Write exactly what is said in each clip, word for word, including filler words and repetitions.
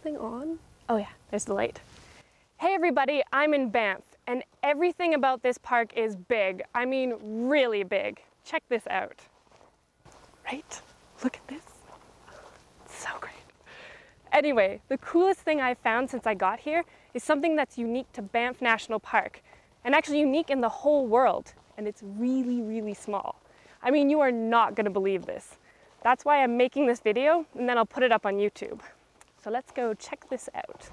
thing on? Oh yeah, there's the light. Hey everybody, I'm in Banff, and everything about this park is big. I mean, really big. Check this out. Right? Look at this. It's so great. Anyway, the coolest thing I've found since I got here is something that's unique to Banff National Park, and actually unique in the whole world, and it's really, really small. I mean, you are not gonna believe this. That's why I'm making this video, and then I'll put it up on YouTube. So let's go check this out.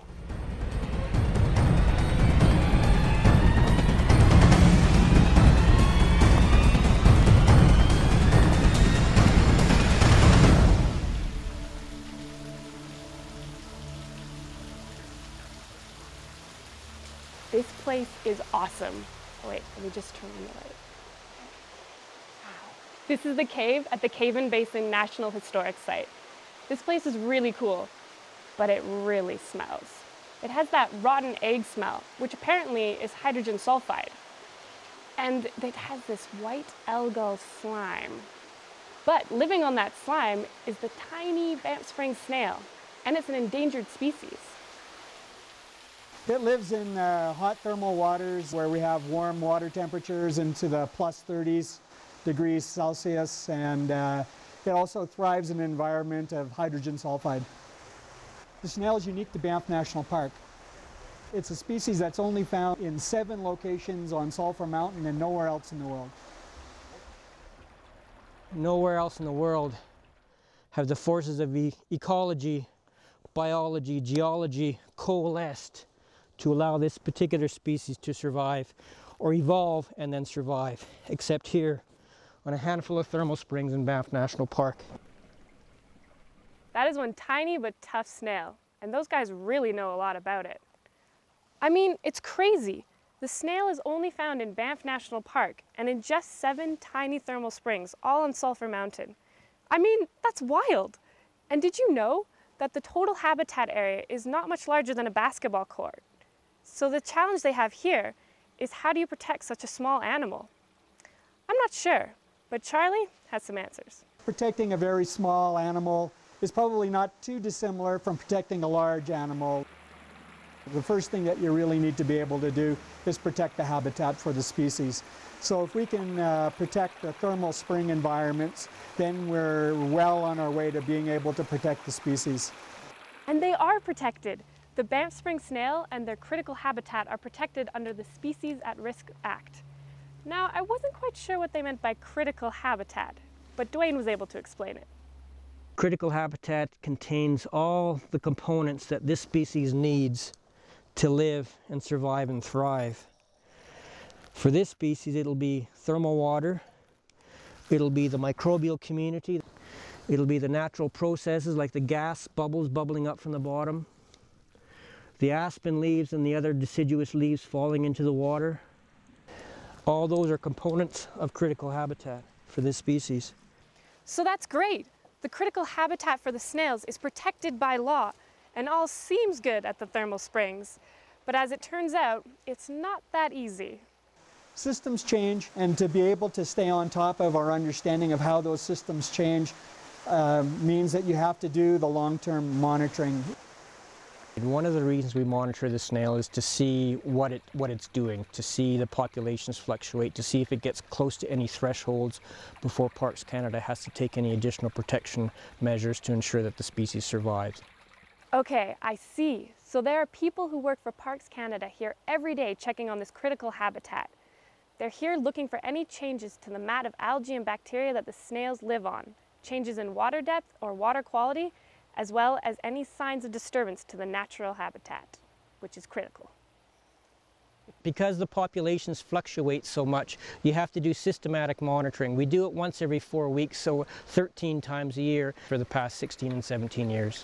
This place is awesome. Oh wait, let me just turn on the light. Wow. This is the cave at the Cave-in Basin National Historic Site. This place is really cool, but it really smells. It has that rotten egg smell, which apparently is hydrogen sulfide. And it has this white algal slime. But living on that slime is the tiny Banff Springs snail, and it's an endangered species. It lives in uh, hot thermal waters where we have warm water temperatures into the plus thirties degrees Celsius, and uh, it also thrives in an environment of hydrogen sulfide. The snail is unique to Banff National Park. It's a species that's only found in seven locations on Sulphur Mountain and nowhere else in the world. Nowhere else in the world have the forces of e ecology, biology, geology coalesced to allow this particular species to survive or evolve and then survive, except here on a handful of thermal springs in Banff National Park. That is one tiny but tough snail, and those guys really know a lot about it. I mean, it's crazy. The snail is only found in Banff National Park and in just seven tiny thermal springs, all on Sulphur Mountain. I mean, that's wild. And did you know that the total habitat area is not much larger than a basketball court? So the challenge they have here is, how do you protect such a small animal? I'm not sure, but Charlie has some answers. Protecting a very small animal is probably not too dissimilar from protecting a large animal. The first thing that you really need to be able to do is protect the habitat for the species. So if we can uh, protect the thermal spring environments, then we're well on our way to being able to protect the species. And they are protected. The Banff Springs snail and their critical habitat are protected under the Species at Risk Act. Now, I wasn't quite sure what they meant by critical habitat, but Dwayne was able to explain it. Critical habitat contains all the components that this species needs to live and survive and thrive. For this species, it'll be thermal water, it'll be the microbial community, it'll be the natural processes like the gas bubbles bubbling up from the bottom, the aspen leaves and the other deciduous leaves falling into the water. All those are components of critical habitat for this species. So that's great. The critical habitat for the snails is protected by law, and all seems good at the thermal springs. But as it turns out, it's not that easy. Systems change, and to be able to stay on top of our understanding of how those systems change uh, means that you have to do the long-term monitoring. One of the reasons we monitor the snail is to see what, it, what it's doing, to see the populations fluctuate, to see if it gets close to any thresholds before Parks Canada has to take any additional protection measures to ensure that the species survives. Okay, I see. So there are people who work for Parks Canada here every day checking on this critical habitat. They're here looking for any changes to the mat of algae and bacteria that the snails live on, changes in water depth or water quality, as well as any signs of disturbance to the natural habitat, which is critical. Because the populations fluctuate so much, you have to do systematic monitoring. We do it once every four weeks, so thirteen times a year for the past sixteen and seventeen years.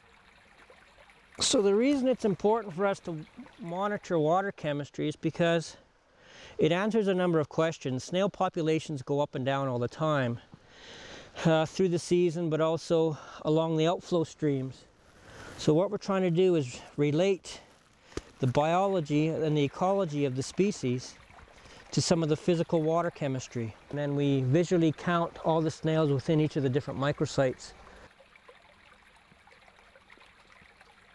So the reason it's important for us to monitor water chemistry is because it answers a number of questions. Snail populations go up and down all the time. Uh, through the season, but also along the outflow streams. So what we're trying to do is relate the biology and the ecology of the species to some of the physical water chemistry. And then we visually count all the snails within each of the different microsites.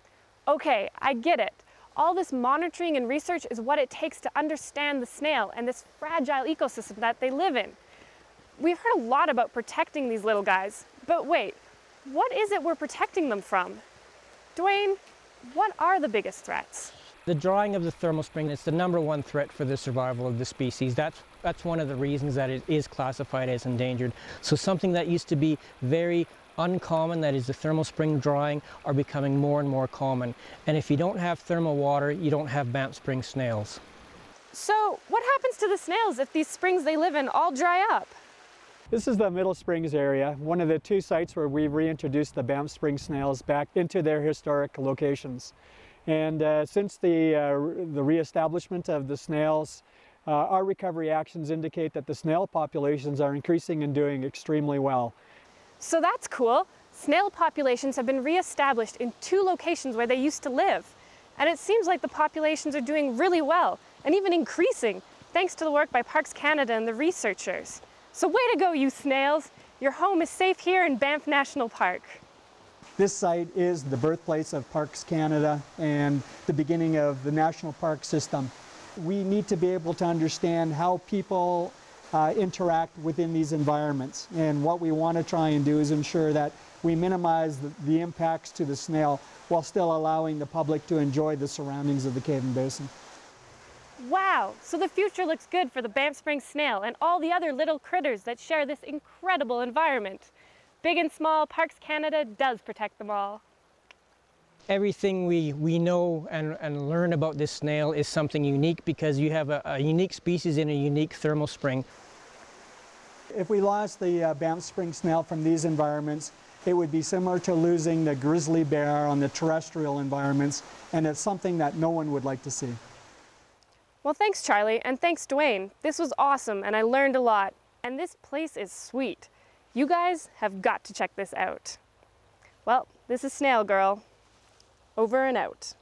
Okay, I get it. All this monitoring and research is what it takes to understand the snail and this fragile ecosystem that they live in. We've heard a lot about protecting these little guys, but wait, what is it we're protecting them from? Dwayne, what are the biggest threats? The drying of the thermal spring is the number one threat for the survival of the species. That's, that's one of the reasons that it is classified as endangered. So something that used to be very uncommon, that is the thermal spring drying, are becoming more and more common. And if you don't have thermal water, you don't have Banff Springs snails. So what happens to the snails if these springs they live in all dry up? This is the Middle Springs area, one of the two sites where we've reintroduced the Banff Springs snails back into their historic locations. And uh, since the, uh, the reestablishment of the snails, uh, our recovery actions indicate that the snail populations are increasing and doing extremely well. So that's cool. Snail populations have been reestablished in two locations where they used to live. And it seems like the populations are doing really well, and even increasing, thanks to the work by Parks Canada and the researchers. So way to go, you snails! Your home is safe here in Banff National Park. This site is the birthplace of Parks Canada and the beginning of the national park system. We need to be able to understand how people uh, interact within these environments. And what we want to try and do is ensure that we minimize the, the impacts to the snail while still allowing the public to enjoy the surroundings of the cave and basin. Wow, so the future looks good for the Banff Springs snail and all the other little critters that share this incredible environment. Big and small, Parks Canada does protect them all. Everything we, we know and, and learn about this snail is something unique because you have a, a unique species in a unique thermal spring. If we lost the uh, Banff Springs snail from these environments, it would be similar to losing the grizzly bear on the terrestrial environments, and it's something that no one would like to see. Well, thanks, Charlie, and thanks, Dwayne. This was awesome, and I learned a lot. And this place is sweet. You guys have got to check this out. Well, this is Snail Girl. Over and out.